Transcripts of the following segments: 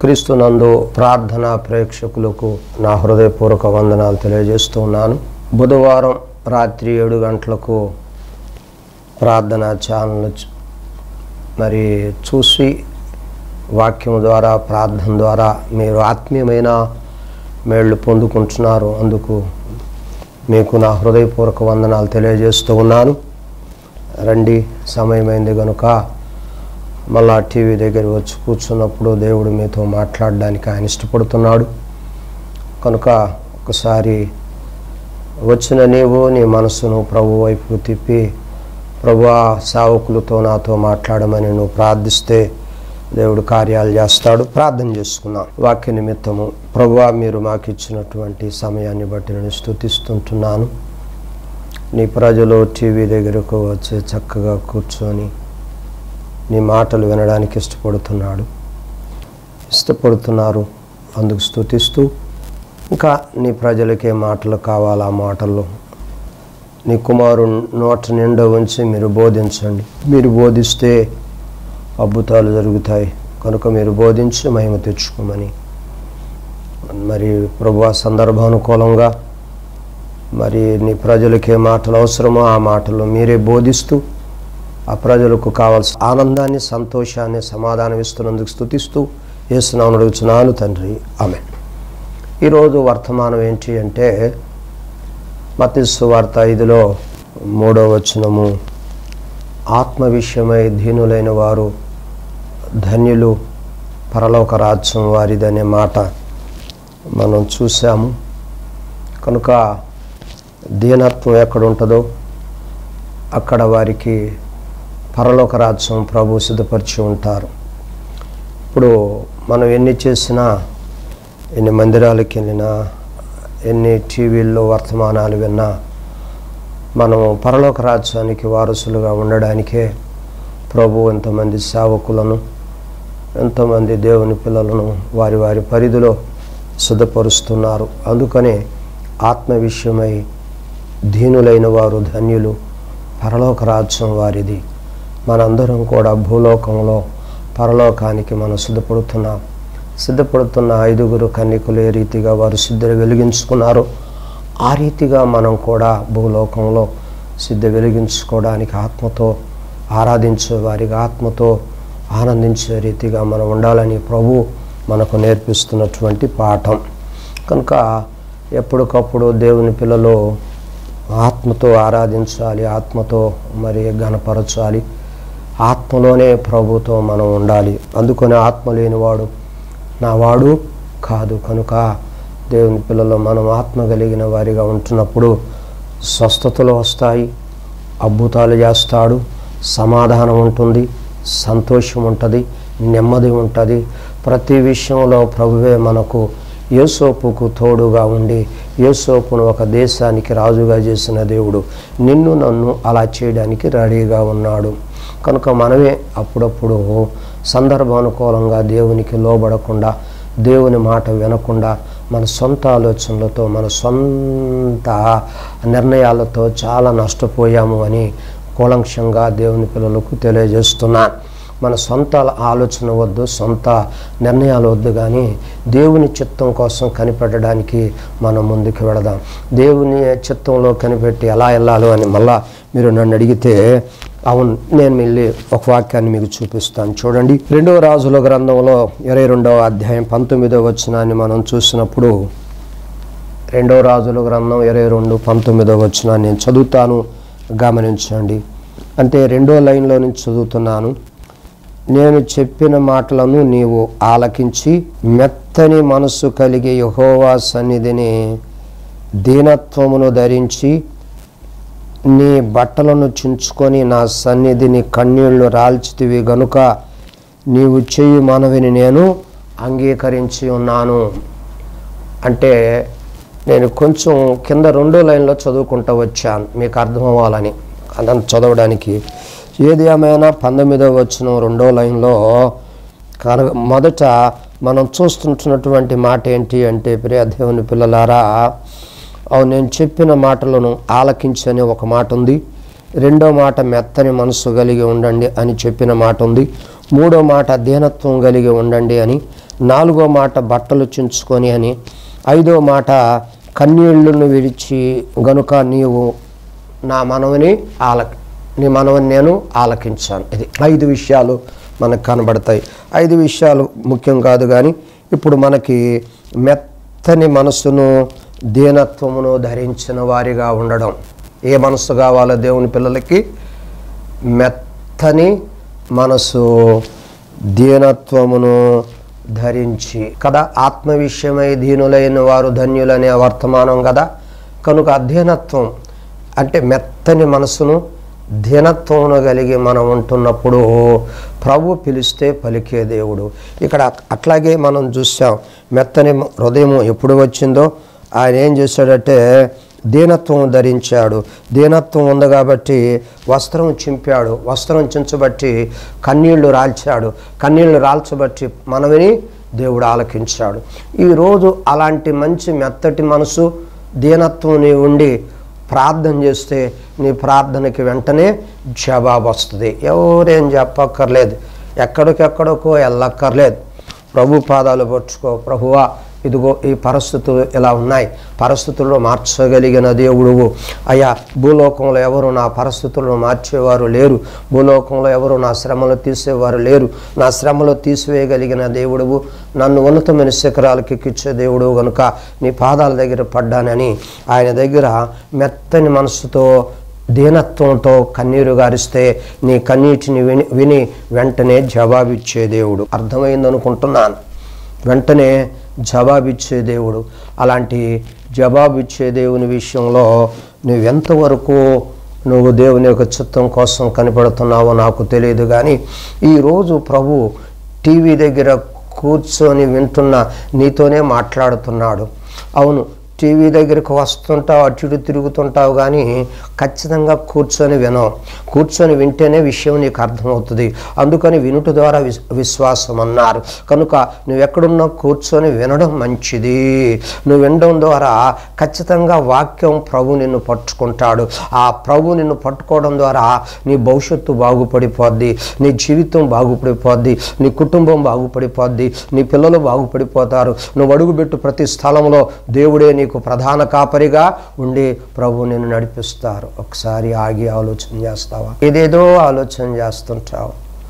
క్రీస్తునందు ప్రార్థనా ప్రేక్షకులకు నా హృదయపూర్వక వందనాలు తెలియజేస్తున్నాను. బుధవారం రాత్రి 7 గంటలకు ప్రార్థనా ఛానల్ మరి చూసి వాక్యం ద్వారా ప్రార్థన ద్వారా మీరు ఆత్మీయమైన మేళ్ళు పొందుకుంటున్నారు. అందుకు మీకు నా హృదయపూర్వక వందనాలు తెలియజేస్తూ ఉన్నాను. రండి, సమయమైంది కనుక మళ్ళా టీవీ దగ్గర వచ్చి కూర్చున్నప్పుడు దేవుడు మీతో మాట్లాడడానికి ఆయన ఇష్టపడుతున్నాడు కనుక ఒకసారి వచ్చిన నీవు నీ మనసును ప్రభు వైపుకు తిప్పి, ప్రభువా సేవకులతో నాతో మాట్లాడమని నువ్వు ప్రార్థిస్తే దేవుడు కార్యాలు చేస్తాడు. ప్రార్థన చేసుకున్నాం. వాక్య నిమిత్తము ప్రభువా, మీరు మాకు ఇచ్చినటువంటి సమయాన్ని బట్టి నేను స్తుతిస్తుంటున్నాను. నీ ప్రజలు టీవీ దగ్గరకు వచ్చి చక్కగా కూర్చొని నీ మాటలు వినడానికి ఇష్టపడుతున్నారు. అందుకు స్తుతిస్తూ, ఇంకా నీ ప్రజలకే మాటలు కావాలా, మాటల్లో నీ కుమారుని నోట నిండా ఉంచి మీరు బోధించండి. మీరు బోధిస్తే అద్భుతాలు జరుగుతాయి కనుక మీరు బోధించి మహిమ తెచ్చుకోమని మరి ప్రభువా, సందర్భానుకూలంగా మరి నీ ప్రజలకే మాటలు అవసరమో ఆ మాటలు మీరే బోధిస్తూ ఆ ప్రజలకు కావాల్సిన ఆనందాన్ని, సంతోషాన్ని, సమాధానం ఇస్తున్నందుకు స్తుతిస్తూ యేసునామమున అడుగుచున్నాను తండ్రి, ఆమేన్. ఈరోజు వర్తమానం ఏంటి అంటే మత్తయి సువార్త 5లో 3వ వచనము, ఆత్మ విషయమై దీనులైన వారు ధన్యులు, పరలోక రాజ్యం వారిదనే మాట మనం చూసాము. కనుక దీనత్వం ఎక్కడ ఉంటుందో అక్కడ వారికి పరలోక రాజ్యం ప్రభు సిద్ధపరిచి ఉంటారు. ఇప్పుడు మనం ఎన్ని చేసినా, ఎన్ని మందిరాలకు వెళ్ళినా, ఎన్ని టీవీల్లో వర్తమానాలు విన్నా, మనం పరలోక రాజ్యానికి వారసులుగా ఉండడానికే ప్రభు ఎంతోమంది సేవకులను, ఎంతోమంది దేవుని పిల్లలను వారి వారి పరిధిలో సిద్ధపరుస్తున్నారు. అందుకనే ఆత్మ విషయమై దీనులైన వారు ధన్యులు, పరలోక రాజ్యం వారిది. మనందరం కూడా భూలోకంలో పరలోకానికి మనం సిద్ధపడుతున్న 5 కన్యకులు ఏ రీతిగా వారు సిద్ధ వెలిగించుకున్నారో ఆ రీతిగా మనం కూడా భూలోకంలో సిద్ధ వెలిగించుకోవడానికి ఆత్మతో ఆరాధించే వారికి ఆత్మతో ఆనందించే రీతిగా మనం ఉండాలని ప్రభు మనకు నేర్పిస్తున్నటువంటి పాఠం. కనుక ఎప్పటికప్పుడు దేవుని పిల్లలు ఆత్మతో ఆరాధించాలి, ఆత్మతో మరి ఘనపరచాలి, ఆత్మలోనే ప్రభుతో మనం ఉండాలి. అందుకని ఆత్మ లేనివాడు నావాడు కాదు. కనుక దేవుని పిల్లలు మనం ఆత్మ కలిగిన వారిగా ఉంటున్నప్పుడు స్వస్థతలు వస్తాయి, అద్భుతాలు చేస్తాడు, సమాధానం ఉంటుంది, సంతోషం ఉంటుంది, నెమ్మది ఉంటుంది. ప్రతి విషయంలో ప్రభువే మనకు యోసేపుకు తోడుగా ఉండి యోసేపును ఒక దేశానికి రాజుగా చేసిన దేవుడు నిన్ను నన్ను అలా చేయడానికి రెడీగా ఉన్నాడు. కనుక మనమే అప్పుడప్పుడు సందర్భానుకూలంగా దేవునికి లోబడకుండా, దేవుని మాట వినకుండా, మన సొంత ఆలోచనలతో, మన సొంత నిర్ణయాలతో చాలా నష్టపోయాము అని కూలంక్షంగా దేవుని పిల్లలకు తెలియజేస్తున్నాను. మన సొంత ఆలోచన వద్దు, సొంత నిర్ణయాలు వద్దు, కానీ దేవుని చిత్తం కోసం కనిపెట్టడానికి మనం ముందుకు వెళదాం. దేవుని చిత్తంలో కనిపెట్టి ఎలా వెళ్ళాలో అని మళ్ళా మీరు నన్ను అడిగితే, అవును, నేను వెళ్ళి ఒక వాక్యాన్ని మీకు చూపిస్తాను. చూడండి, 2వ రాజుల గ్రంథంలో 22వ అధ్యాయం 19వ వచనాన్ని మనం చూసినప్పుడు, 2వ రాజుల గ్రంథం 22:19వ వచనాన్ని నేను చదువుతాను, గమనించండి. అంటే 2వ లైన్లో నుంచి చదువుతున్నాను. నేను చెప్పిన మాటలను నీవు ఆలకించి మెత్తని మనసు కలిగి యెహోవా సన్నిధిని దీనత్వమును ధరించి నీ బట్టలను చించుకొని నా సన్నిధిని కన్నీళ్లు రాల్చితివి గనుక నీవు చేయు మనవిని నేను అంగీకరించి ఉన్నాను. అంటే నేను కొంచెం కింద 2వ లైన్లో చదువుకుంటూ వచ్చాను మీకు అర్థం అవ్వాలని అదంతా చదవడానికి. ఏది ఏమైనా 19వ వచనం 2వ లైన్లో మొదట మనం చూస్తుంటున్నటువంటి మాట ఏంటి అంటే, ప్రియ దేవుని పిల్లలారా, నేను చెప్పిన మాటలను ఆలకించని ఒక మాట ఉంది. రెండో మాట మెత్తని మనసు కలిగి ఉండండి అని చెప్పిన మాట ఉంది. మూడో మాట దీనత్వం కలిగి ఉండండి అని నాలుగో మాట బట్టలు చించుకొని అని, ఐదో మాట కన్నీళ్లను విడిచి గనుక నీవు నా మనవిని నీ మనవిని నేను ఆలకించాను. ఇది 5 విషయాలు మనకు కనబడతాయి. 5 విషయాలు ముఖ్యం కాదు, కానీ ఇప్పుడు మనకి మెత్తని మనసును దీనత్వమును ధరించిన వారిగా ఉండడం. ఏ మనసు కావాలో దేవుని పిల్లలకి? మెత్తని మనసు, దీనత్వమును ధరించి కదా. ఆత్మ విషయమై దీనులైన వారు ధన్యులనే వర్తమానం కదా. కనుక అధీనత్వం అంటే మెత్తని మనసును దీనత్వమును కలిగి మనం ఉంటున్నప్పుడు ప్రభు పిలిస్తే పలికే దేవుడు. ఇక్కడ అట్లాగే మనం చూసాం. మెత్తని హృదయం ఎప్పుడు వచ్చిందో ఆయన ఏం చేశాడంటే దీనత్వం ధరించాడు. దీనత్వం ఉంది కాబట్టి వస్త్రం చింపాడు. వస్త్రం చించబట్టి కన్నీళ్లు రాల్చాడు. కన్నీళ్లు రాల్చబట్టి మనవిని దేవుడు ఆలకించాడు. ఈరోజు అలాంటి మంచి మెత్తటి మనసు, దీనత్వం నీ ఉండి ప్రార్థన చేస్తే నీ ప్రార్థనకి వెంటనే జవాబు వస్తుంది. ఎవరేం చెప్పక్కర్లేదు, ఎక్కడికెక్కడికో వెళ్ళక్కర్లేదు. ప్రభు పాదాలు పట్టుకో. ప్రభువా, ఇదిగో ఈ పరిస్థితులు ఇలా ఉన్నాయి, పరిస్థితుల్లో మార్చగలిగిన దేవుడువు అయ్యా. భూలోకంలో ఎవరు నా పరిస్థితులను మార్చేవారు లేరు. భూలోకంలో ఎవరు నా శ్రమలు తీసేవారు లేరు. నా శ్రమలు తీసివేయగలిగిన దేవుడువు, నన్ను ఉన్నతమైన శిఖరాలకు ఎక్కించే దేవుడు కనుక నీ పాదాల దగ్గర పడ్డానని ఆయన దగ్గర మెత్తని మనసుతో దీనత్వంతో కన్నీరు గారిస్తే నీ కన్నీటిని విని వెంటనే జవాబిచ్చే దేవుడు. అర్థమైందనుకుంటున్నాను. వెంటనే జవాబిచ్చే దేవుడు. అలాంటి జవాబిచ్చే దేవుని విషయంలో నువ్వెంతవరకు దేవుని యొక్క చిత్తం కోసం కనిపెడుతున్నావో నాకు తెలియదు, కానీ ఈరోజు ప్రభు టీవీ దగ్గర కూర్చొని వింటున్న నీతోనే మాట్లాడుతున్నాడు. అవును, టీవీ దగ్గరికి వస్తుంటావు, అటు తిరుగుతుంటావు, కానీ ఖచ్చితంగా కూర్చొని వినవు. కూర్చొని వింటేనే విషయం నీకు అర్థమవుతుంది. అందుకని వినుట ద్వారా విశ్వాసం అన్నారు. కనుక నువ్వెక్కడున్నా కూర్చొని వినడం మంచిది. నువ్వు వినడం ద్వారా ఖచ్చితంగా వాక్యం ప్రభు నిన్ను పట్టుకుంటాడు. ఆ ప్రభు నిన్ను పట్టుకోవడం ద్వారా నీ భవిష్యత్తు బాగుపడిపోద్ది, నీ జీవితం బాగుపడిపోద్ది, నీ కుటుంబం బాగుపడిపోద్ది, నీ పిల్లలు బాగుపడిపోతారు. నువ్వు అడుగుపెట్టు ప్రతి స్థలంలో దేవుడే నీకు ప్రధాన కాపరిగా ఉండి ప్రభు నిన్ను నడిపిస్తారు. ఒకసారి ఆగి ఆలోచన చేస్తావా? ఏదేదో ఆలోచన చేస్తుంటావు.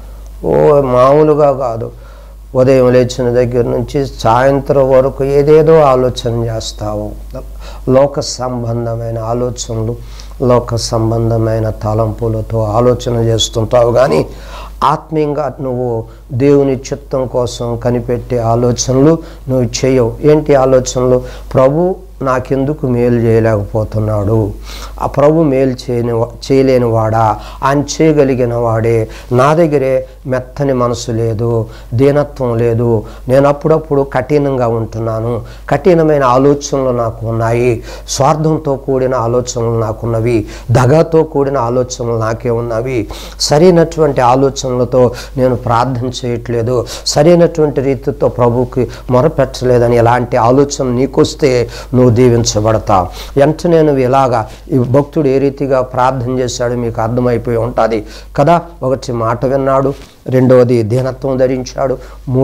మామూలుగా కాదు, ఉదయం లేచిన దగ్గర నుంచి సాయంత్రం వరకు ఏదేదో ఆలోచన చేస్తావు. లోక సంబంధమైన ఆలోచనలు, లోక సంబంధమైన తలంపులతో ఆలోచన చేస్తుంటావు, కానీ ఆత్మీయంగా నువ్వు దేవుని చిత్తం కోసం కనిపెట్టే ఆలోచనలు నువ్వు చేయవు. ఏంటి ఆలోచనలు? ప్రభు నాకెందుకు మేలు చేయలేకపోతున్నాడు, ఆ ప్రభు మేలు చేయలేని వాడా, ఆయన చేయగలిగిన వాడే, నా దగ్గరే మెత్తని మనసు లేదు, దీనత్వం లేదు, నేను అప్పుడప్పుడు కఠినంగా ఉంటున్నాను, కఠినమైన ఆలోచనలు నాకు ఉన్నాయి, స్వార్థంతో కూడిన ఆలోచనలు నాకున్నవి, దగాతో కూడిన ఆలోచనలు నాకే ఉన్నవి, సరైనటువంటి ఆలోచనలతో నేను ప్రార్థన చేయట్లేదు, సరైనటువంటి రీతితో ప్రభుకి మొరపెట్టలేదని ఎలాంటి ఆలోచన నీకొస్తే నువ్వు దీవించబడతావు. వెంటనే నువ్వు ఇలాగా ఈ భక్తుడు ఏ రీతిగా ప్రార్థన చేశాడో మీకు అర్థమైపోయి ఉంటుంది కదా. ఒకటి మాట విన్నాడు, రెండవది దీనత్వం ధరించాడు,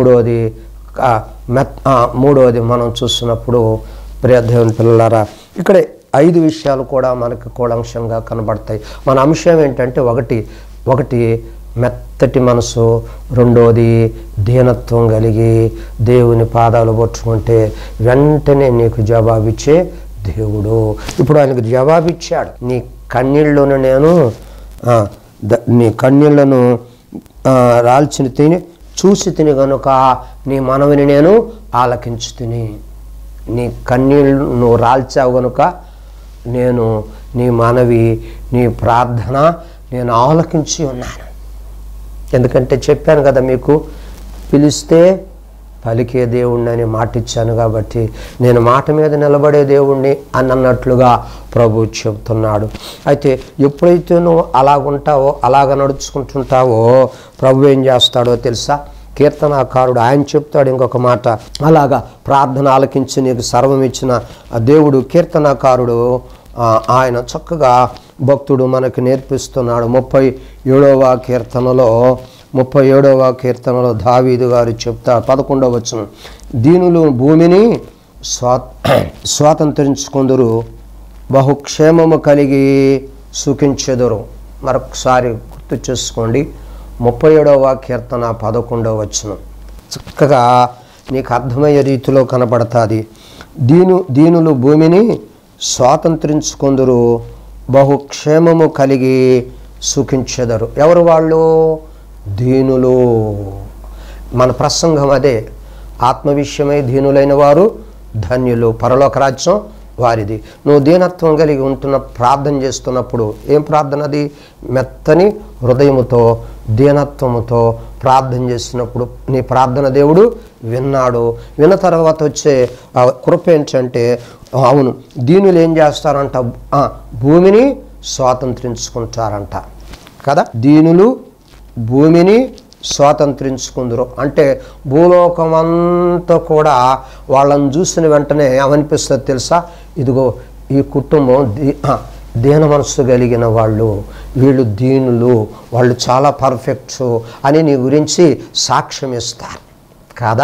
మూడవది మనం చూస్తున్నప్పుడు ప్రియ దేవుని పిల్లలారా ఇక్కడ 5 విషయాలు కూడా మనకు కూలంశంగా కనబడతాయి. మన అంశం ఏంటంటే ఒకటి మెత్తటి మనసు, రెండోది దీనత్వం కలిగి దేవుని పాదాలు పట్టుకుంటే వెంటనే నీకు జవాబిచ్చే దేవుడు. ఇప్పుడు ఆయనకు జవాబిచ్చాడు. నీ కన్నీళ్లను నేను నీ కన్నీళ్లను రాల్చిన తిని చూసి తిని కనుక నీ మనవిని నేను ఆలకించు తిని. నీ కన్నీళ్ళు నువ్వు రాల్చావు కనుక నేను నీ మనవి, నీ ప్రార్థన నేను ఆలకించి ఉన్నాను. ఎందుకంటే చెప్పాను కదా మీకు, పిలిస్తే పలికే దేవుణ్ణి అని మాట ఇచ్చాను కాబట్టి నేను మాట మీద నిలబడే దేవుణ్ణి అని అన్నట్లుగా ప్రభు చెబుతున్నాడు. అయితే ఎప్పుడైతే నువ్వు అలాగుంటావో, అలాగ నడుచుకుంటుంటావో ప్రభు ఏం చేస్తాడో తెలుసా? కీర్తనాకారుడు ఆయన చెప్తాడు ఇంకొక మాట. అలాగా ప్రార్థన ఆలకించి నీకు సర్వం ఇచ్చిన దేవుడు కీర్తనాకారుడు ఆయన చక్కగా భక్తుడు మనకు నేర్పిస్తున్నాడు. 37వ కీర్తనలో 37వ కీర్తనలో దావీదు గారు చెప్తారు 11వ వచనం, దీనులు భూమిని స్వాతంత్రించుకుందురు, బహుక్షేమము కలిగి సుఖించెదరు. మరొకసారి గుర్తు చేసుకోండి, 37వ కీర్తన 11వ వచనం చక్కగా నీకు అర్థమయ్యే రీతిలో కనబడుతుంది. దీనులు భూమిని స్వాతంత్రించుకుందురు, బహుక్షేమము కలిగి సుఖించెదరు. ఎవరు వాళ్ళు? దీనులు. మన ప్రసంగం అదే, ఆత్మ విషయమై దీనులైన వారు ధన్యులు, పరలోక రాజ్యం వారిది. నువ్వు దీనత్వం కలిగి ఉంటున్న ప్రార్థన చేస్తున్నప్పుడు ఏం ప్రార్థన అది? మెత్తని హృదయముతో దీనత్వముతో ప్రార్థన చేసినప్పుడు నీ ప్రార్థన దేవుడు విన్నాడు. విన్న తర్వాత వచ్చే కృప ఏంటంటే, అవును దీనులు ఏం చేస్తారంట? భూమిని స్వాతంత్రించుకుంటారంట కదా. దీనులు భూమిని స్వాతంత్రించుకుందరు అంటే భూలోకమంతా కూడా వాళ్ళని చూసిన వెంటనే ఏమనిపిస్తుంది తెలుసా? ఇదిగో ఈ కుటుంబం దీన మనస్సు కలిగిన వాళ్ళు, వీళ్ళు దీనులు, వాళ్ళు చాలా పర్ఫెక్ట్స్ అని నీ గురించి సాక్ష్యం ఇస్తారు కాదా?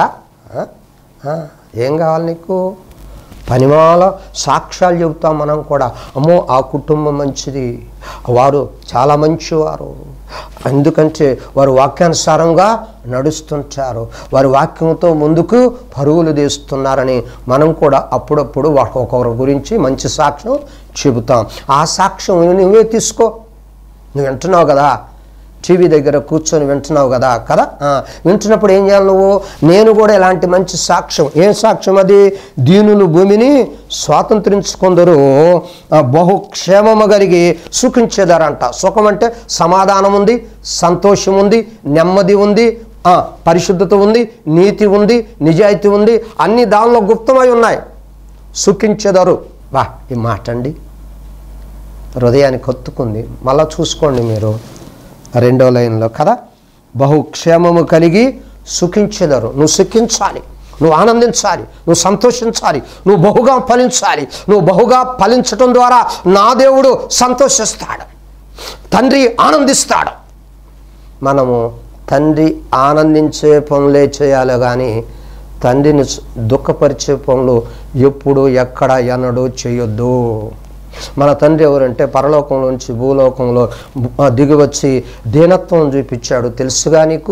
ఏం కావాలి నీకు? పనిమాల సాక్ష్యాలు చెబుతాం మనం కూడా. అమ్మో ఆ కుటుంబం మంచిది, వారు చాలా మంచివారు, ఎందుకంటే వారు వాక్యానుసారంగా నడుస్తుంటారు, వారి వాక్యంతో ముందుకు పరుగులు తీస్తున్నారని మనం కూడా అప్పుడప్పుడు ఒక్కొక్కరి గురించి మంచి సాక్ష్యం చెబుతాం. ఆ సాక్ష్యం నువ్వే తీసుకో. నువ్వు వింటున్నావు కదా, టీవీ దగ్గర కూర్చొని వింటున్నావు కదా వింటున్నప్పుడు ఏం చేయాలి నువ్వు? నేను కూడా ఇలాంటి మంచి సాక్ష్యం. ఏం సాక్ష్యం అది? దీనులు భూమిని స్వాతంత్రించుకుందరు, బహుక్షేమము కలిగి సుఖించేదారంట. సుఖం అంటే సమాధానం ఉంది, సంతోషం ఉంది, నెమ్మది ఉంది, పరిశుద్ధత ఉంది, నీతి ఉంది, నిజాయితీ ఉంది, అన్ని దానిలో గుప్తమై ఉన్నాయి. సుఖించేదారు. ఈ మాట అండి హృదయానికి కొత్తుకుంది. మళ్ళా చూసుకోండి మీరు 2వ లైన్లో కదా, బహుక్షేమము కలిగి సుఖించెదరు. నువ్వు సుఖించాలి, నువ్వు ఆనందించాలి, నువ్వు సంతోషించాలి, నువ్వు బహుగా ఫలించాలి. నువ్వు బహుగా ఫలించటం ద్వారా నా దేవుడు సంతోషిస్తాడు, తండ్రి ఆనందిస్తాడు. మనము తండ్రి ఆనందించే పనులే చేయాలి కానీ తండ్రిని దుఃఖపరిచే పనులు ఎప్పుడు ఎక్కడ ఎన్నడూ చేయొద్దు. మన తండ్రి ఎవరంటే పరలోకంలోంచి భూలోకంలో దిగివచ్చి దీనత్వం చూపించాడు. తెలుసుగా నీకు?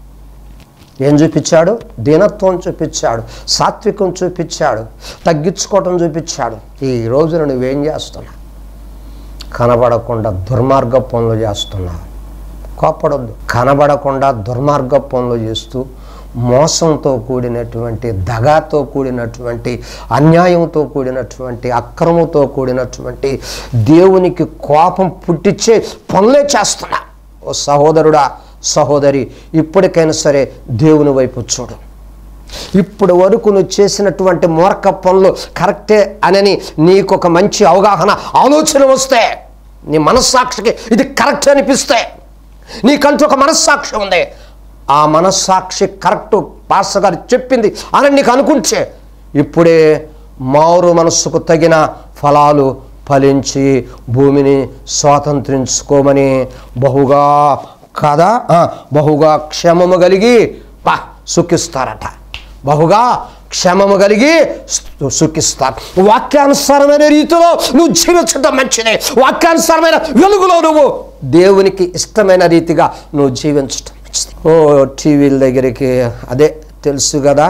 ఏం చూపించాడు? దీనత్వం చూపించాడు, సాత్వికం చూపించాడు, తగ్గించుకోవటం చూపించాడు. ఈ రోజున నువ్వేం చేస్తున్నావు? కనబడకుండా దుర్మార్గ పనులు చేస్తున్నావు. కోపడొద్దు. కనబడకుండా దుర్మార్గ పనులు చేస్తూ మోసంతో కూడినటువంటి, దగాతో కూడినటువంటి, అన్యాయంతో కూడినటువంటి, అక్రమంతో కూడినటువంటి, దేవునికి కోపం పుట్టించే పనులే చేస్తున్నా. ఓ సహోదరుడా, సహోదరి, ఇప్పటికైనా సరే దేవుని వైపు చూడు. ఇప్పుడు వరకు నువ్వు చేసినటువంటి మూర్ఖ పనులు కరెక్టే అని నీకు ఒక మంచి అవగాహన, ఆలోచన వస్తే, నీ మనస్సాక్షికి ఇది కరెక్ట్ అనిపిస్తే, నీకంటూ ఒక మనస్సాక్షి ఉంది, ఆ మనస్సాక్షి కరెక్టు పాస్టర్ గారు చెప్పింది అని నీకు అనుకుంటే ఇప్పుడే మారు మనస్సుకు తగిన ఫలాలు ఫలించి భూమిని స్వాతంత్రించుకోమని బహుగా కదా, బహుగా క్షేమము కలిగి సుఖిస్తారట. బహుగా క్షేమము కలిగి సుఖిస్తారు. వాక్యానుసారమైన రీతిలో నువ్వు జీవించడం మంచిదే. వాక్యానుసారమైన వెలుగులో నువ్వు దేవునికి ఇష్టమైన రీతిగా నువ్వు జీవించటం. ఓ టీవీల దగ్గరికి అదే తెలుసు కదా,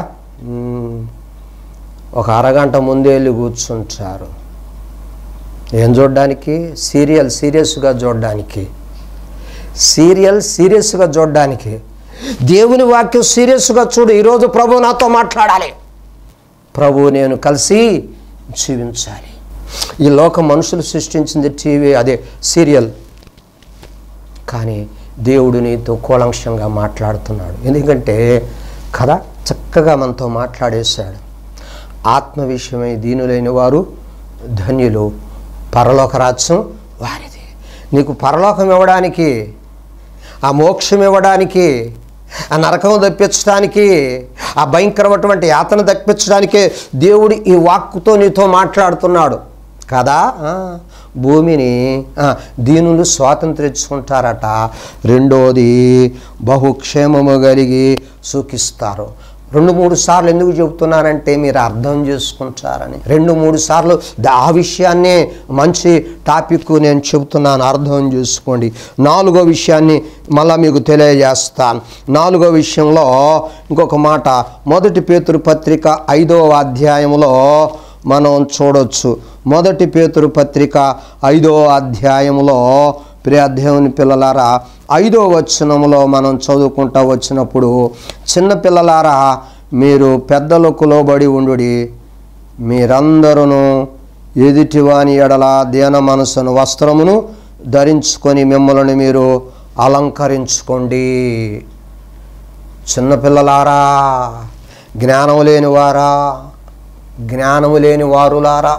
ఒక అరగంట ముందే వెళ్ళి కూర్చుంటారు. ఏం చూడడానికి? సీరియస్గా చూడడానికి. సీరియస్గా చూడడానికి. దేవుని వాక్యం సీరియస్గా చూడు. ఈరోజు ప్రభు నాతో మాట్లాడాలి, ప్రభు నేను కలిసి జీవించాలి. ఈ లోక మనుషులు సృష్టించింది టీవీ, అదే సీరియల్. కానీ దేవుడు నీతో కూలంక్షంగా మాట్లాడుతున్నాడు. ఎందుకంటే కదా చక్కగా మనతో మాట్లాడేశాడు. ఆత్మ విషయమై దీనులైన వారు ధన్యులు, పరలోక రాజ్యం వారిది. నీకు పరలోకం ఇవ్వడానికి, ఆ మోక్షం ఇవ్వడానికి, ఆ నరకం తప్పించడానికి, ఆ భయంకరమైనటువంటి యాతన తప్పించడానికే దేవుడు ఈ వాక్కుతో నీతో మాట్లాడుతున్నాడు కదా. భూమిని దీనులు స్వాతంత్రించుకుంటారట. రెండోది బహుక్షేమము కలిగి సుఖిస్తారు. 2-3 సార్లు ఎందుకు చెబుతున్నానంటే మీరు అర్థం చేసుకుంటారని. 2-3 సార్లు ఆ విషయాన్నే మంచి టాపిక్ నేను చెబుతున్నాను, అర్థం చేసుకోండి. 4వ విషయాన్ని మళ్ళా మీకు తెలియజేస్తాను. 4వ విషయంలో ఇంకొక మాట, 1 పేతురు పత్రిక 5వ అధ్యాయంలో మనం చూడొచ్చు. 1 పేతురు పత్రిక 5వ అధ్యాయంలో ప్రియ దేవుని పిల్లలారా 5వ వచనంలో మనం చదువుకుంటూ వచ్చినప్పుడు, చిన్నపిల్లలారా మీరు పెద్దలకు లోబడి ఉండుడి, మీరందరూ ఎదుటివాని ఎడల దీన మనసును వస్త్రమును ధరించుకొని మిమ్మల్ని మీరు అలంకరించుకోండి. చిన్నపిల్లలారా, జ్ఞానం లేనివారా, జ్ఞానము లేని వారులారా,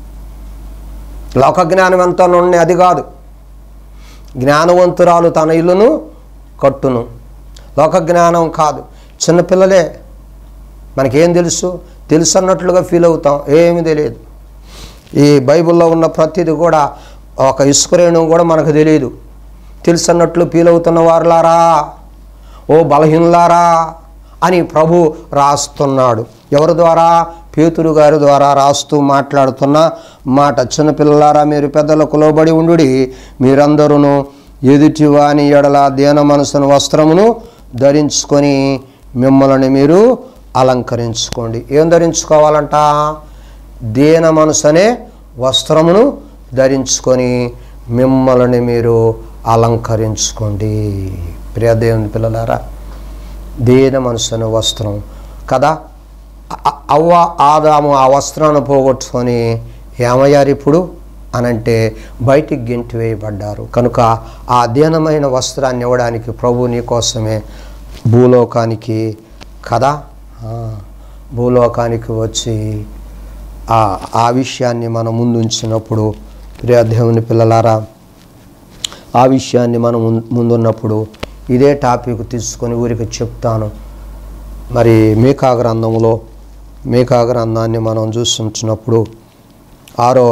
లోక జ్ఞానం ఎంత నుండి అది కాదు. జ్ఞానవంతురాలు తన ఇల్లును కట్టును, లోక జ్ఞానం కాదు. చిన్నపిల్లలే, మనకేం తెలుసు అన్నట్లుగా ఫీల్ అవుతాం, ఏమీ తెలియదు. ఈ బైబిల్లో ఉన్న ప్రతిది కూడా ఒక ఇసుకరేణు కూడా మనకు తెలియదు. తెలుసు అన్నట్లు ఫీల్ అవుతున్న వారులారా, ఓ బలహీనులారా అని ప్రభు రాస్తున్నాడు. ఎవరి ద్వారా? పేతురు గారి ద్వారా రాస్తూ మాట్లాడుతున్న మాట. చిన్నపిల్లలారా మీరు పెద్దలకు లోబడి ఉండుడి, మీరందరూ ఎదుటివాని ఎడల దీన మనసును వస్త్రమును ధరించుకొని మిమ్మల్ని మీరు అలంకరించుకోండి. ఏం ధరించుకోవాలంట? దీన మనసు అనే వస్త్రమును ధరించుకొని మిమ్మల్ని మీరు అలంకరించుకోండి. ప్రియ దేవుని పిల్లలారా, దీన మనసు అనే వస్త్రం కదా. అవ్వ ఆదాము ఆ వస్త్రాన్ని పోగొట్టుకొని ఏమయ్యారు ఇప్పుడు అనంటే బయటికి గెంటి వేయబడ్డారు. కనుక ఆ దీనమైన వస్త్రాన్ని ఇవ్వడానికి ప్రభు నీ కోసమే భూలోకానికి కదా, భూలోకానికి వచ్చి ఆ విషయాన్ని మనం ముందుంచినప్పుడు ప్రియ దేవుని పిల్లలారా, ఆ విషయాన్ని మనం ముందున్నప్పుడు ఇదే టాపిక్ తీసుకొని ఊరికి చెప్తాను. మరి మీకా గ్రంథాన్ని మనం చూస్తుంటున్నప్పుడు 6వ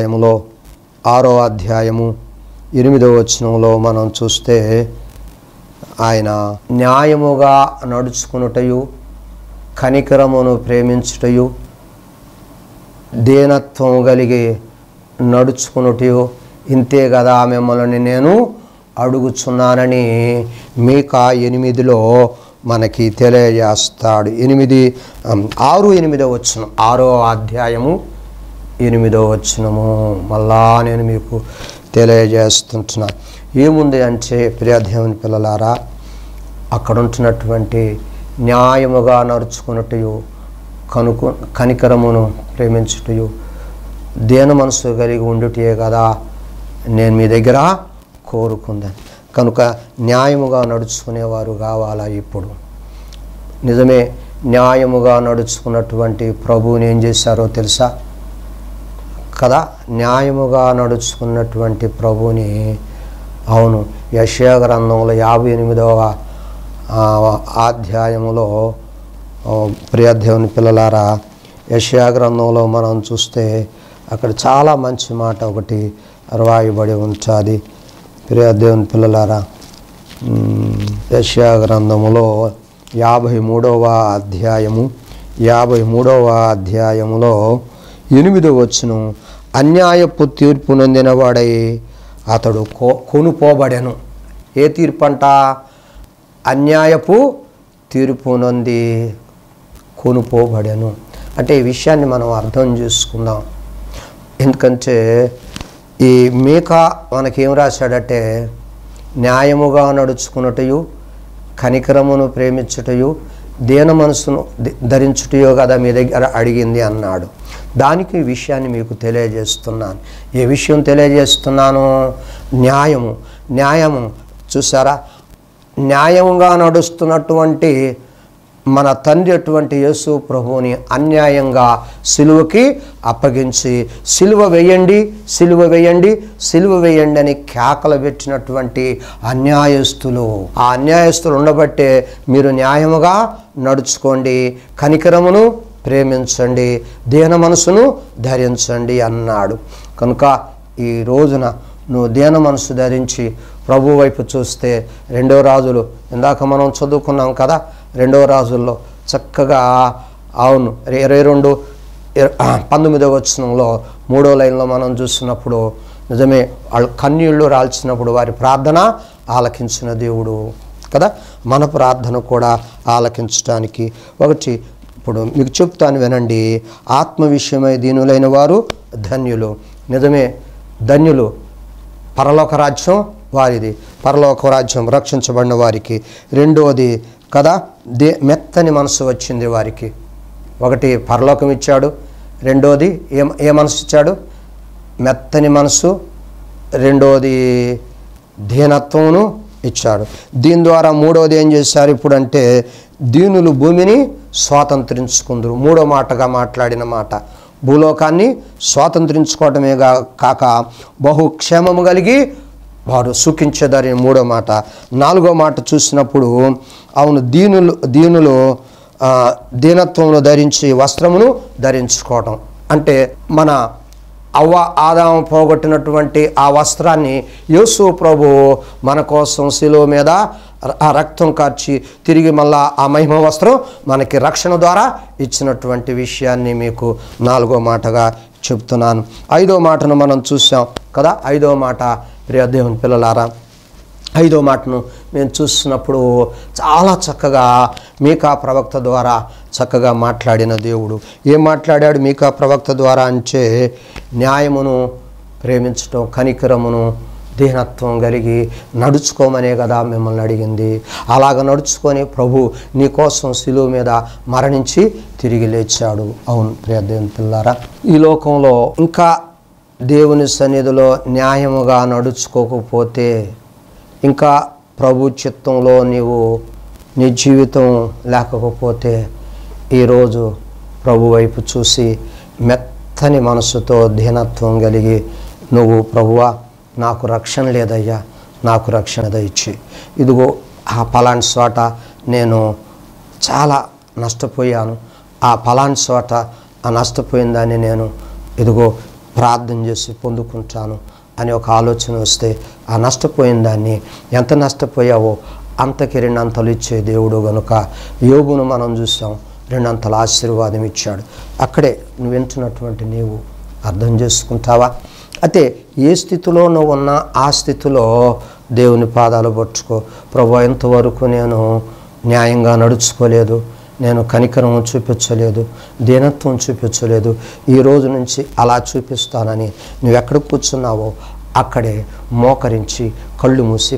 అధ్యాయము 8వ వచనంలో మనం చూస్తే, ఆయన న్యాయముగా నడుచుకునుటయు కనికరమును ప్రేమించుటయు దీనత్వం కలిగి నడుచుకునుటయు ఇంతే కదా మిమ్మల్ని నేను అడుగుచున్నానని మీకా 8లో మనకి తెలియజేస్తాడు. 6-8వ వచనం, 6వ అధ్యాయము 8వ వచనము మళ్ళా నేను మీకు తెలియజేస్తుంటున్నాను. ఏముంది అంటే ప్రియ దేవుని పిల్లలారా, అక్కడ ఉంటున్నటువంటి న్యాయముగా నడుచుకున్నట్టు కనికరమును ప్రేమించుటయు దీన మనసు కలిగి ఉండుటే కదా నేను మీ దగ్గర కోరుకుందని. కనుక న్యాయముగా నడుచుకునేవారు కావాలా? ఇప్పుడు నిజమే, న్యాయముగా నడుచుకున్నటువంటి ప్రభువుని ఏం చేశారో తెలుసా కదా. న్యాయముగా నడుచుకున్నటువంటి ప్రభువుని, అవును, యెషయా గ్రంథంలో 58వ అధ్యాయములో ప్రియ దేవుని పిల్లలారా, యెషయా గ్రంథంలో మనం చూస్తే అక్కడ చాలా మంచి మాట ఒకటి రాయబడి ఉంటుంది. ప్రియ దేవుని పిల్లలారా, యెషయా గ్రంథములో 53వ అధ్యాయములో 8వ వచనం, అన్యాయపు తీర్పు నొందినవాడై అతడు కొనుపోబడెను. ఏ తీర్పు అంట? అన్యాయపు తీర్పు నొంది కొనుపోబడెను. అంటే ఈ విషయాన్ని మనం అర్థం చేసుకుందాం. ఎందుకంటే ఈ మీకా మనకేం రాశాడంటే, న్యాయముగా నడుచుకున్నటయు కనికరమును ప్రేమించుటయు దీన మనసును ధరించుటయో కదా మీ దగ్గర అడిగింది అన్నాడు. దానికి ఈ విషయాన్ని మీకు తెలియజేస్తున్నాను. ఏ విషయం తెలియజేస్తున్నాను? న్యాయము చూసారా, న్యాయంగా నడుస్తున్నటువంటి మన తండ్రి అటువంటి యేసు ప్రభువుని అన్యాయంగా సిలువకి అప్పగించి సిలువ వేయండి అని కేకలు పెట్టినటువంటి అన్యాయస్తులు. ఆ అన్యాయస్తులు ఉండబట్టే మీరు న్యాయముగా నడుచుకోండి, కనికరమును ప్రేమించండి, దీన మనసును ధరించండి అన్నాడు. కనుక ఈ రోజున నువ్వు దీన మనసు ధరించి ప్రభు వైపు చూస్తే 2 రాజులు ఇందాక మనం చదువుకున్నాం కదా, 2 రాజుల్లో చక్కగా అవును 22:19 వచనంలో 3వ లైన్లో మనం చూసినప్పుడు నిజమే వాళ్ళు కన్నీళ్లు రాల్చినప్పుడు వారి ప్రార్థన ఆలకించిన దేవుడు కదా. మన ప్రార్థన కూడా ఆలకించడానికి ఒకటి ఇప్పుడు మీకు చెప్తాను వినండి. ఆత్మ విషయమై దీనులైన వారు ధన్యులు. నిజమే, ధన్యులు, పరలోక రాజ్యం వారిది, పరలోక రాజ్యం రక్షించబడిన వారికి. రెండవది కదా, మెత్తని మనసు వచ్చింది వారికి. ఒకటి పరలోకం ఇచ్చాడు, రెండోది ఏ మనసు ఇచ్చాడు? మెత్తని మనసు. రెండోది దీనత్వమును ఇచ్చాడు. దీని ద్వారా మూడవది ఏం చేశారు ఇప్పుడంటే, దీనులు భూమిని స్వాతంత్రించుకుందరు. 3వ మాటగా మాట్లాడిన మాట భూలోకాన్ని స్వాతంత్రించుకోవటమే కాక బహుక్షేమము కలిగి వారు సుఖించేదారి 3వ మాట. 4వ మాట చూసినప్పుడు అవును దీనులు దీనత్వంలో ధరించి వస్త్రమును ధరించుకోవటం అంటే మన అవ్వ ఆదాము పోగొట్టినటువంటి ఆ వస్త్రాన్ని యేసు ప్రభు మన కోసం శిలువ మీద ఆ రక్తం కార్చి తిరిగి మళ్ళా ఆ మహిమ వస్త్రం మనకి రక్షణ ద్వారా ఇచ్చినటువంటి విషయాన్ని మీకు 4వ మాటగా చెప్తున్నాను. 5వ మాటను మనం చూసాం కదా. 5వ మాట ప్రియ దేవుని పిల్లలారా, 5వ మాటను మేము చూసినప్పుడు చాలా చక్కగా మీకా ప్రవక్త ద్వారా చక్కగా మాట్లాడిన దేవుడు. ఏం మాట్లాడాడు మీకా ప్రవక్త ద్వారా అంటే, న్యాయమును ప్రేమించటం, కనికరమును, దీనత్వం కలిగి నడుచుకోమనే కదా మిమ్మల్ని అడిగింది. అలాగ నడుచుకొని ప్రభు నీ కోసం శిలువ మీద మరణించి తిరిగి లేచాడు. అవును ప్రియ దేవుని పిల్లారా, ఈ లోకంలో ఇంకా దేవుని సన్నిధిలో న్యాయముగా నడుచుకోకపోతే, ఇంకా ప్రభు చిత్తంలో నీవు నీ జీవితం లేకపోతే, ఈరోజు ప్రభు వైపు చూసి మెత్తని మనసుతో దీనత్వం కలిగి నువ్వు ప్రభువా నాకు రక్షణ లేదయ్యా, నాకు రక్షణ దయచి, ఇదిగో ఆ పలాని చోట నేను చాలా నష్టపోయాను, ఆ పలాని చోట ఆ నష్టపోయిన దాన్ని నేను ఇదిగో ప్రార్థన చేసి పొందుకుంటాను అని ఒక ఆలోచన వస్తే, ఆ నష్టపోయిన దాన్ని ఎంత నష్టపోయావో అంతకి 2 అంతలు ఇచ్చే దేవుడు గనుక యోబును మనం చూసాం, 2 అంతల ఆశీర్వాదం ఇచ్చాడు. అక్కడే నువ్వు వింటున్నటువంటి నీవు అర్థం చేసుకుంటావా? అయితే ఏ స్థితిలో నువ్వు ఉన్నా ఆ స్థితిలో దేవుని పాదాలు పట్టుకో. ప్రభు ఇంతవరకు నేను న్యాయంగా నడుచుకోలేదు, నేను కనికరం చూపించలేదు, దీనత్వం చూపించలేదు, ఈ రోజు నుంచి అలా చూపిస్తానని నువ్వెక్కడ కూర్చున్నావో అక్కడే మోకరించి కళ్ళు మూసి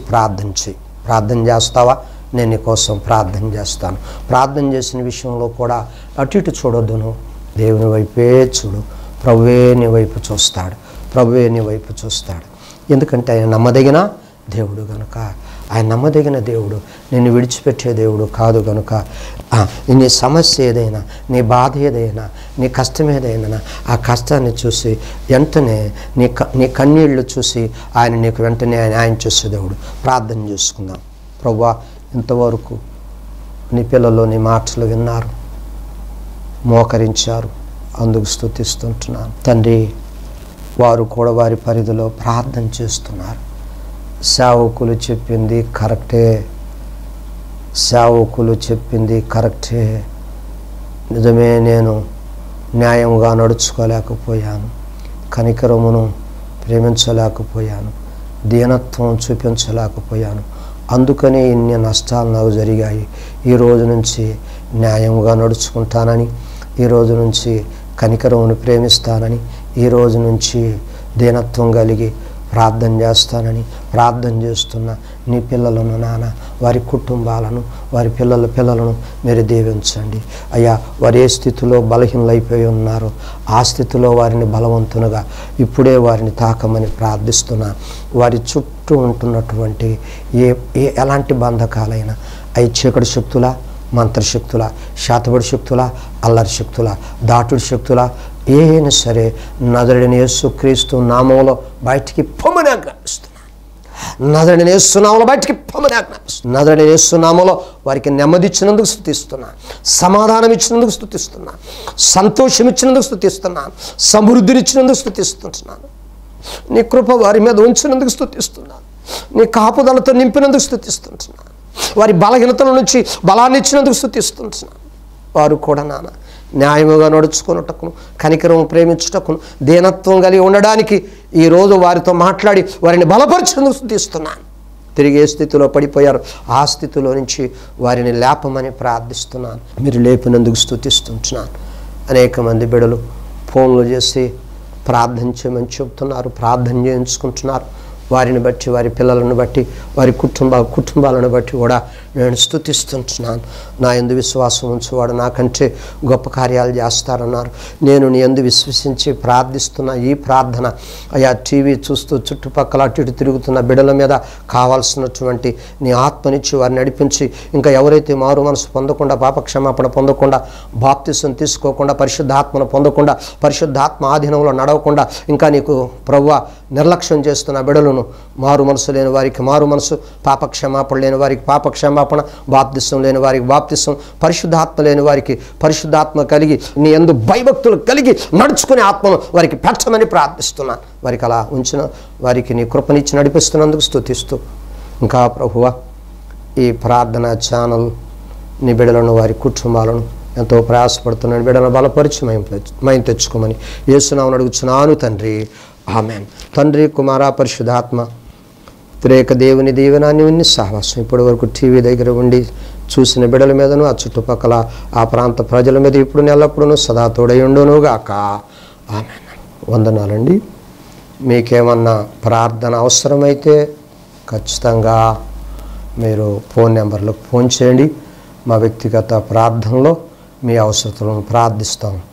ప్రార్థన చేస్తావా? నేను నీ కోసం ప్రార్థన చేస్తాను. ప్రార్థన చేసిన విషయంలో కూడా అటు ఇటు చూడొద్దు, నువ్వు దేవుని వైపే చూడు. ప్రభువే నీ వైపు చూస్తాడు, ప్రభువే నీ వైపు చూస్తాడు. ఎందుకంటే ఆయన నమ్మదగిన దేవుడు కనుక, ఆయన నమ్మదగిన దేవుడు, నిన్ను విడిచిపెట్టే దేవుడు కాదు కనుక, నీ సమస్య ఏదైనా, నీ బాధ ఏదైనా, నీ కష్టం ఏదైనా, ఆ కష్టాన్ని చూసి వెంటనే నీ కన్నీళ్లు చూసి ఆయన నీకు వెంటనే న్యాయం చేసే దేవుడు. ప్రార్థన చేసుకుందాం. ప్రభువా, ఇంతవరకు నీ పిల్లలు నీ మాటలు విన్నారు, మోకరించారు, అందుకు స్తుతిస్తుంటున్నాను తండ్రి. వారు కూడా వారి పరిధిలో ప్రార్థన చేస్తున్నారు. సేవకులు చెప్పింది కరెక్టే, సేవకులు చెప్పింది కరెక్టే, నిజమే, నేను న్యాయంగా నడుచుకోలేకపోయాను, కనికరమును ప్రేమించలేకపోయాను, దీనత్వం చూపించలేకపోయాను, అందుకని ఇన్ని నష్టాలు నాకు జరిగాయి. ఈ రోజు నుంచి న్యాయంగా నడుచుకుంటానని, ఈ రోజు నుంచి కనికరమును ప్రేమిస్తానని, ఈ రోజు నుంచి దీనత్వం కలిగి ప్రార్థన చేస్తానని ప్రార్థన చేస్తున్న నీ పిల్లలను నాన్న, వారి కుటుంబాలను, వారి పిల్లలను మీరు దీవించండి అయ్యా. వారు ఏ స్థితిలో బలహీనలైపోయి ఉన్నారో ఆ స్థితిలో వారిని బలవంతులుగా ఇప్పుడే వారిని తాకమని ప్రార్థిస్తున్నా. వారి చుట్టూ ఉంటున్నటువంటి ఎలాంటి బంధకాలైనా, అవి చీకటి శక్తుల, మంత్రశక్తుల, శాతబడి శక్తుల, అల్లరి శక్తుల, దాటుడు శక్తుల, ఏమైనా సరే నజరేయుడైన యేసుక్రీస్తు నామములో బయటికి పొమ్మని ఆజ్ఞాపిస్తున్నాను. నజరేయుడైన యేసు నామములో బయటికి పొమ్మని ఆజ్ఞాపిస్తున్నాను. నజరేయుడైన యేసు నామములో వారికి నెమ్మది ఇచ్చినందుకు స్తుతిస్తున్నాను, సమాధానం ఇచ్చినందుకు స్తుతిస్తున్నాను, సంతోషం ఇచ్చినందుకు స్తుతిస్తున్నాను, సమృద్ధినిచ్చినందుకు స్తుతిస్తున్నాను. నీ కృప వారి మీద ఉంచినందుకు స్తుతిస్తున్నాను, నీ కాపుదలతో నింపినందుకు స్తుతిస్తున్నాను, వారి బలహీనతల నుంచి బలాన్ని ఇచ్చినందుకు స్తుతిస్తున్నాను. వారు కూడా నాన్న న్యాయముగా నడుచుకున్నటకును, కనికరం ప్రేమించుటకును, దీనత్వం కలిగి ఉండడానికి ఈరోజు వారితో మాట్లాడి వారిని బలపరిచినందుకు స్తుతిస్తున్నాను. తిరిగి ఏ స్థితిలో పడిపోయారు ఆ స్థితిలో నుంచి వారిని లేపమని ప్రార్థిస్తున్నాను. మీరు లేపినందుకు స్తుతిస్తున్నాను. అనేక మంది బిడ్డలు ఫోన్లు చేసి ప్రార్థన చేయమని చెబుతున్నారు, ప్రార్థన చేయించుకుంటున్నారు. వారిని బట్టి, వారి పిల్లలను బట్టి, వారి కుటుంబాలను బట్టి కూడా నేను స్తుతిస్తున్నాను. నా యందు విశ్వాసం ఉంచువాడు నాకంటే గొప్ప కార్యాలు చేస్తారన్నారు. నేను నీ యందు విశ్వసించి ప్రార్థిస్తున్న ఈ ప్రార్థన అయా టీవీ చూస్తూ చుట్టుపక్కల అటు ఇటు తిరుగుతున్న బిడ్డల మీద కావాల్సినటువంటి నీ ఆత్మనిచ్చి వారిని నడిపించి, ఇంకా ఎవరైతే మారు మనసు పొందకుండా, పాపక్షమాపణ పొందకుండా, బాప్తిసం తీసుకోకుండా, పరిశుద్ధాత్మను పొందకుండా, పరిశుద్ధాత్మ ఆధీనంలో నడవకుండా ఇంకా నీకు ప్రభువా నిర్లక్ష్యం చేస్తున్న బిడ్డలను మారు మనసు లేని వారికి మారు మనసు, పాపక్షమాపణ లేని వారికి పాపక్షమాపణ, బాప్తిసం లేని వారికి బాప్తిసం, పరిశుద్ధాత్మ లేని వారికి పరిశుద్ధాత్మ కలిగి నీ యందు భయభక్తులు కలిగి నడుచుకునే ఆత్మను వారికి పెట్టమని ప్రార్థిస్తున్నాను. వారికి అలా ఉంచిన వారికి నీ కృపనిచ్చి నడిపిస్తున్నందుకు స్తుతిస్తూ, ఇంకా ప్రభువా ఈ ప్రార్థన ఛానల్ నీ బిడ్డలను, వారి కుటుంబాలను ఎంతో ప్రయాసపడుతున్నాను. బిడ్డలను బలపరిచి మేము తెచ్చుకోమని యేసు నామమున అడుగుచున్నాను తండ్రి, ఆమేన్. తండ్రి, కుమార, పరిశుద్ధాత్మ త్రియేక దేవుని దీవెనాన్ని సహవాసం ఇప్పటి వరకు టీవీ దగ్గర ఉండి చూసిన బిడ్డల మీదను, ఆ చుట్టుపక్కల ఆ ప్రాంత ప్రజల మీద ఇప్పుడు ఎల్లప్పుడూ సదా తోడయుండునుగాక. ఆమేన్. వందనాలండి. మీకేమన్నా ప్రార్థన అవసరమైతే ఖచ్చితంగా మీరు ఫోన్ నెంబర్లకు ఫోన్ చేయండి. మా వ్యక్తిగత ప్రార్థనలో మీ అవసరతలను ప్రార్థిస్తాం.